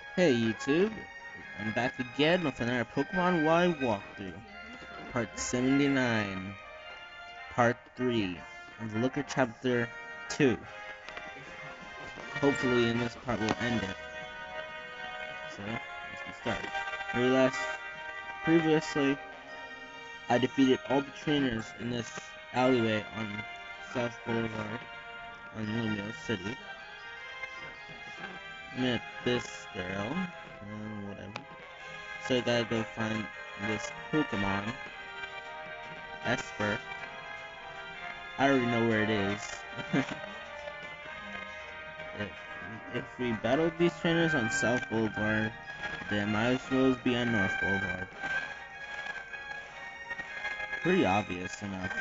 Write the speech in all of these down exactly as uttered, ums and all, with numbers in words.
Hey YouTube, I'm back again with another Pokemon Y walkthrough, part seventy-nine, part three, of Looker chapter two. Hopefully in this part we'll end it. So, let's get started. Realize, previously, I defeated all the trainers in this alleyway on South Boulevard, on Lumio City. Met this girl, and whatever. So I gotta go find this Pokemon, Esper. I already know where it is. if, if we battled these trainers on South Boulevard, then might as well be on North Boulevard. Pretty obvious enough.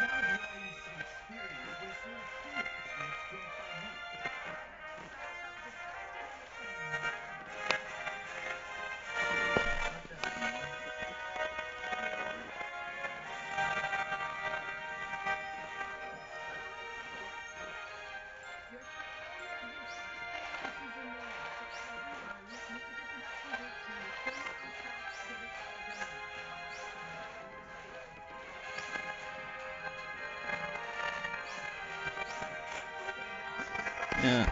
Yeah.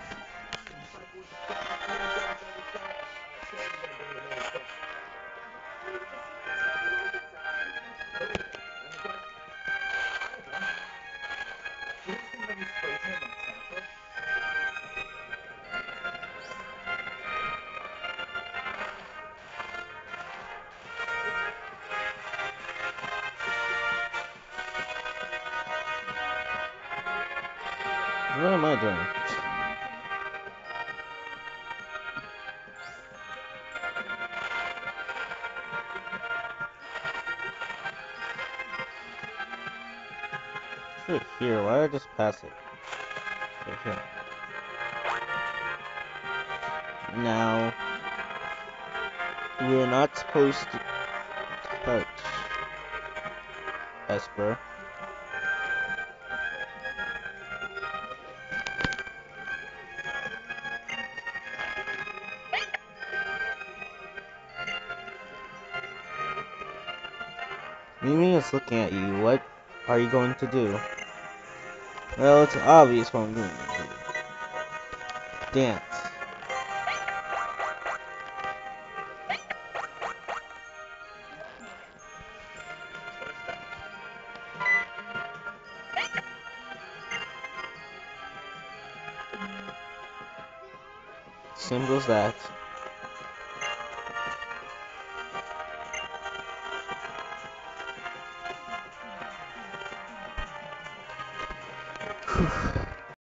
What am I doing? It's right here. Why did I just pass it? It's right here. Now, we're not supposed to touch Esper. Mimi is looking at you. What are you going to do? Well, it's obvious what I'm going to do. Dance. Simple as that.